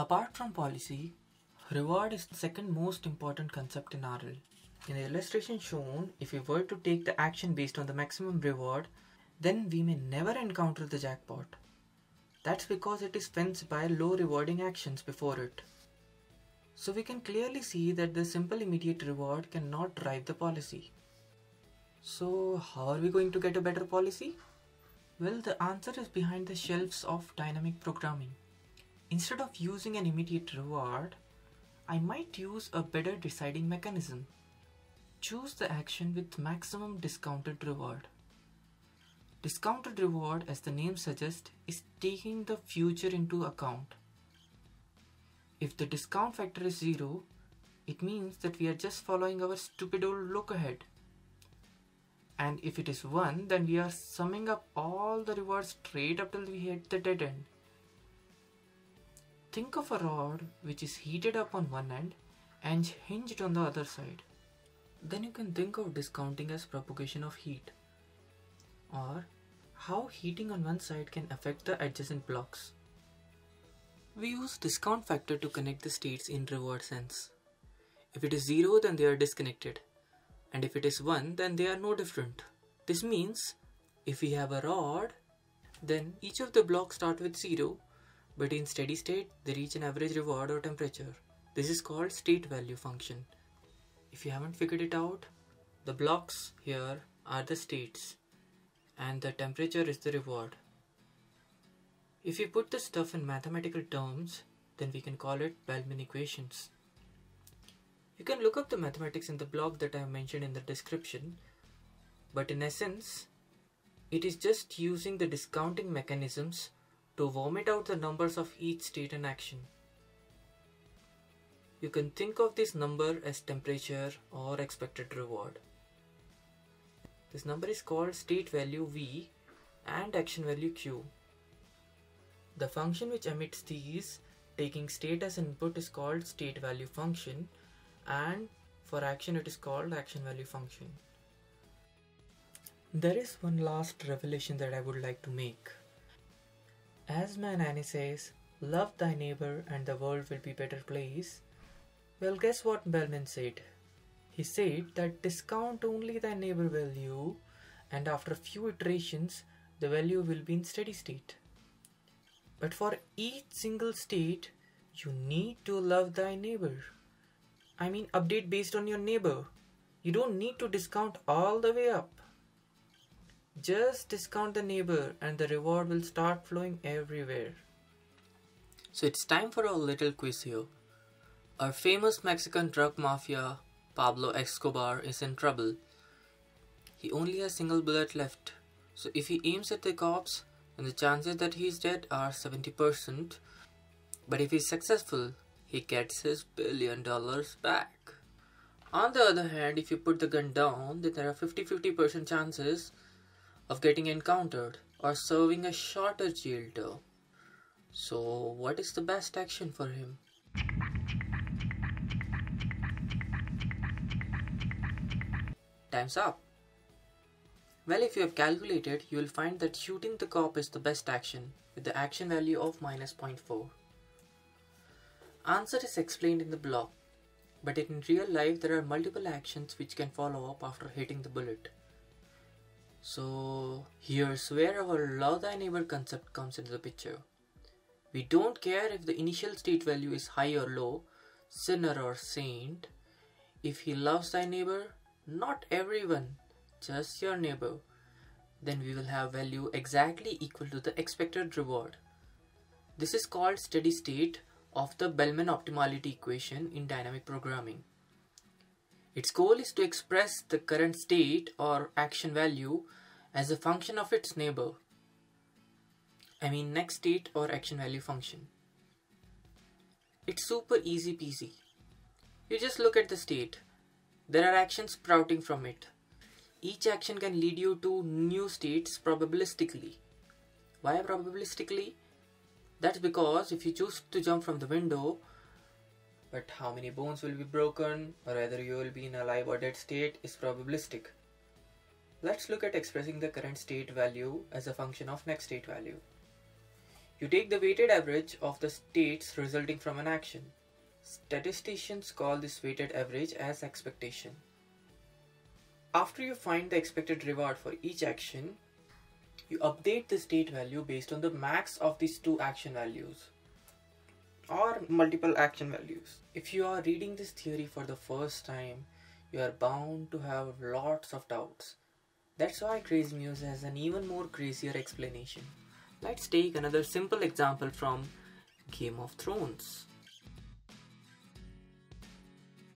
Apart from policy, reward is the second most important concept in RL. In the illustration shown, if we were to take the action based on the maximum reward, then we may never encounter the jackpot. That's because it is fenced by low rewarding actions before it. So we can clearly see that the simple immediate reward cannot drive the policy. So how are we going to get a better policy? Well, the answer is behind the shelves of dynamic programming. Instead of using an immediate reward, I might use a better deciding mechanism. Choose the action with maximum discounted reward. Discounted reward, as the name suggests, is taking the future into account. If the discount factor is 0, it means that we are just following our stupid old look ahead. And if it is 1, then we are summing up all the rewards straight up till we hit the dead end. Think of a rod which is heated up on one end and hinged on the other side. Then you can think of discounting as propagation of heat, or how heating on one side can affect the adjacent blocks. We use discount factor to connect the states in reward sense. If it is 0, then they are disconnected, and if it is 1, then they are no different. This means if we have a rod, then each of the blocks start with 0, but in steady state they reach an average reward or temperature. This is called state value function. If you haven't figured it out, the blocks here are the states and the temperature is the reward. If you put the stuff in mathematical terms, then we can call it Bellman equations. You can look up the mathematics in the blog that I have mentioned in the description, but in essence, it is just using the discounting mechanisms to vomit out the numbers of each state and action. You can think of this number as temperature or expected reward. This number is called state value V and action value Q. The function which emits these, taking state as input, is called state value function, and for action it is called action value function. There is one last revelation that I would like to make. As my nanny says, love thy neighbor and the world will be a better place. Well, guess what Bellman said? He said that discount only thy neighbor value, and after a few iterations the value will be in steady state. But for each single state, you need to love thy neighbor. I mean, update based on your neighbor. You don't need to discount all the way up. Just discount the neighbor and the reward will start flowing everywhere. So it's time for a little quiz here. Our famous Mexican drug mafia, Pablo Escobar, is in trouble. He only has a single bullet left. So if he aims at the cops, then the chances that he is dead are 70%. But if he is successful, he gets his $1 billion back. On the other hand, if you put the gun down, then there are 50-50% chances of getting encountered or serving a shorter jail term. So what is the best action for him? Time's up. Well, if you have calculated, you will find that shooting the cop is the best action with the action value of -0.4. Answer is explained in the blog, but in real life there are multiple actions which can follow up after hitting the bullet. So here's where our love thy neighbor concept comes into the picture. We don't care if the initial state value is high or low, sinner or saint. If he loves thy neighbor, not everyone, just your neighbor, then we will have value exactly equal to the expected reward. This is called steady state of the Bellman optimality equation in dynamic programming. Its goal is to express the current state or action value as a function of its neighbor. I mean next state or action value function. It's super easy peasy. You just look at the state. There are actions sprouting from it. Each action can lead you to new states probabilistically. Why probabilistically? That's because if you choose to jump from the window, but how many bones will be broken or whether you will be in a live or dead state is probabilistic. Let's look at expressing the current state value as a function of next state value. You take the weighted average of the states resulting from an action. Statisticians call this weighted average as expectation. After you find the expected reward for each action, you update the state value based on the max of these two action values or multiple action values. If you are reading this theory for the first time, you are bound to have lots of doubts. That's why Crazy Muse has an even more crazier explanation. Let's take another simple example from Game of Thrones.